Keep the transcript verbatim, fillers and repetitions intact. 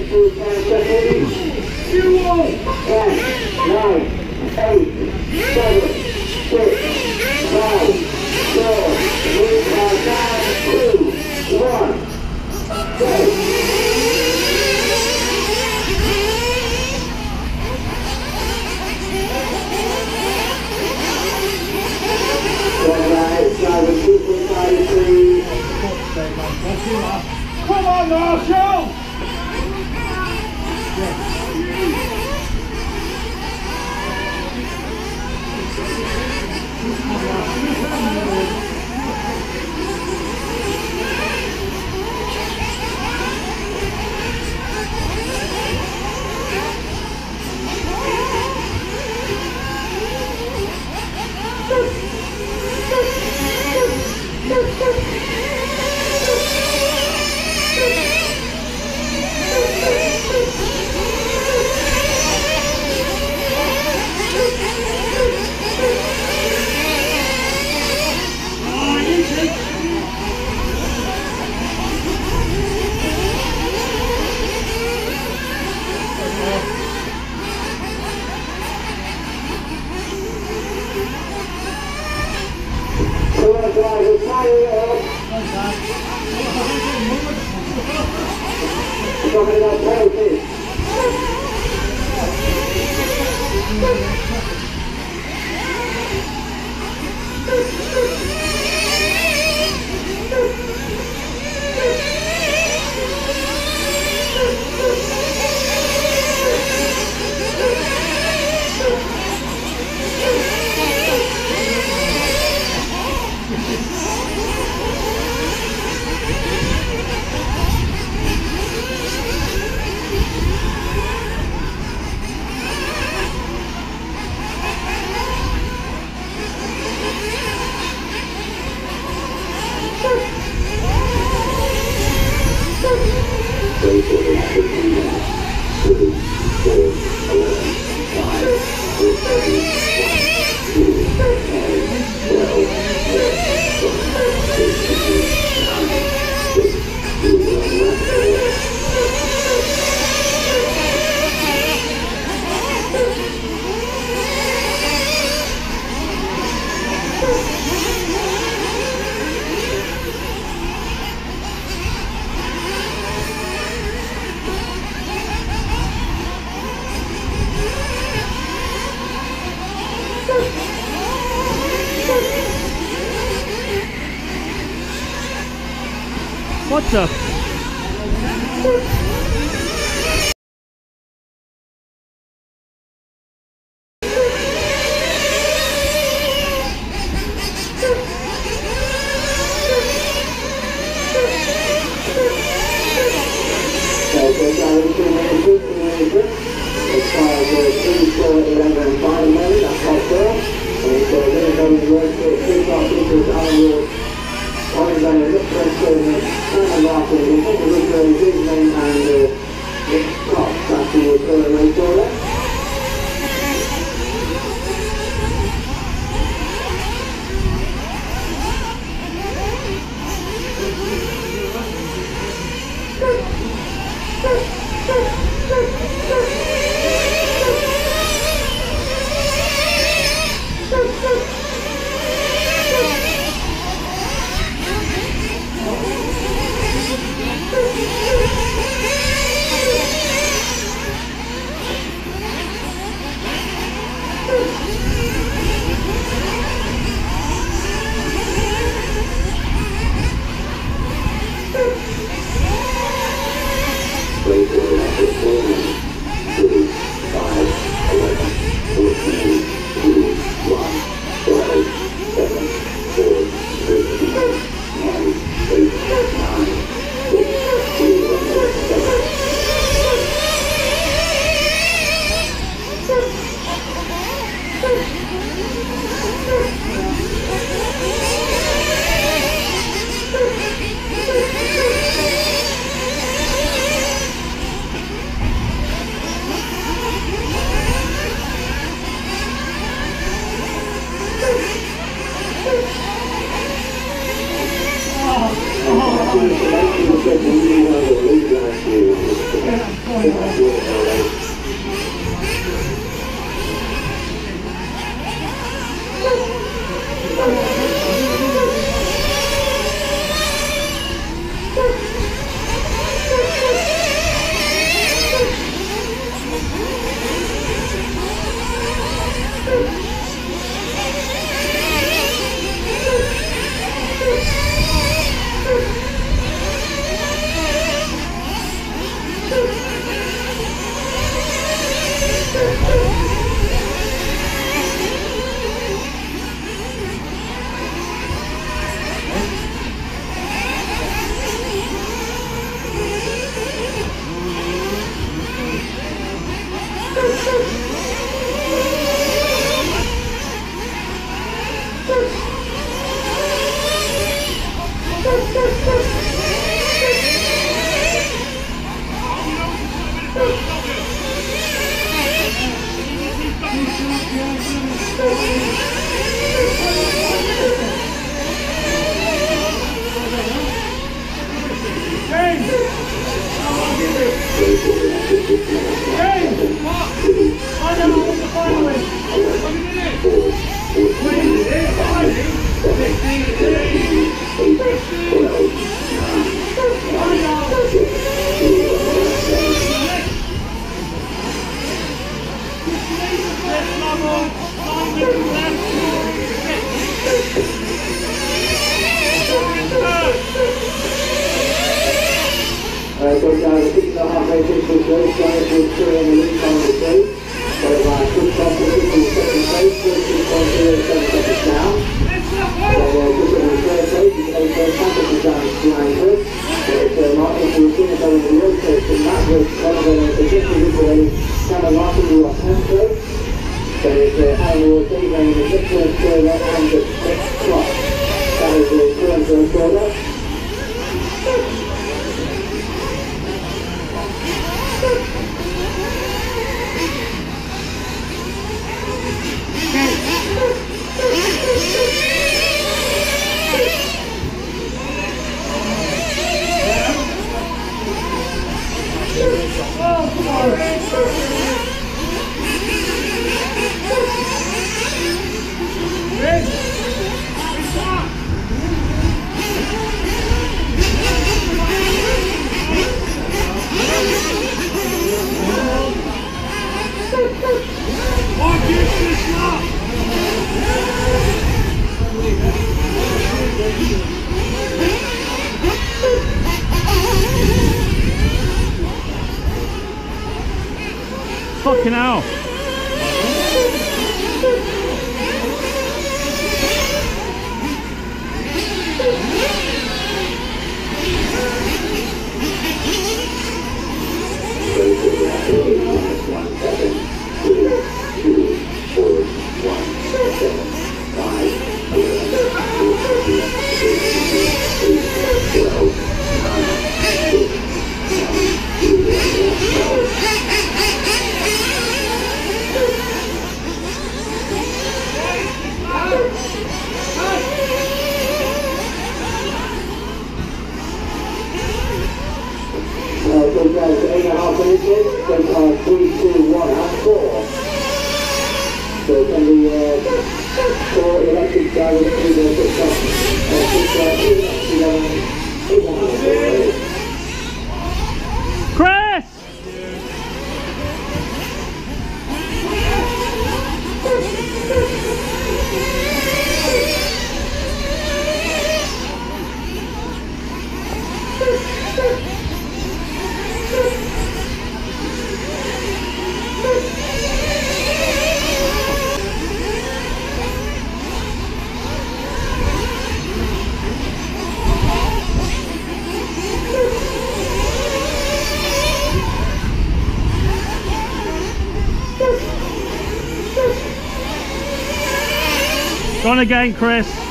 two, ten seconds. ten, nine, eight, seven, six, five, four, three, two, one, go. Come on, Marshall! What's up? Uh, so guys, six and a half metres for good, going to three on the lead time of the two. So uh, push off the fifty second place, fourteen point zero seven seconds down. So uh, just on the third place, you can make a fantasy down behind us. So it's uh, Martin for the team over the road coach, and that was one of the suggestions for a kind of Martin who was tenth place. So it's uh, Aaron Dave running the sixth turn further and the sixth clock. That is the turn turn further. Fucking hell. Chris! Go on again, Chris.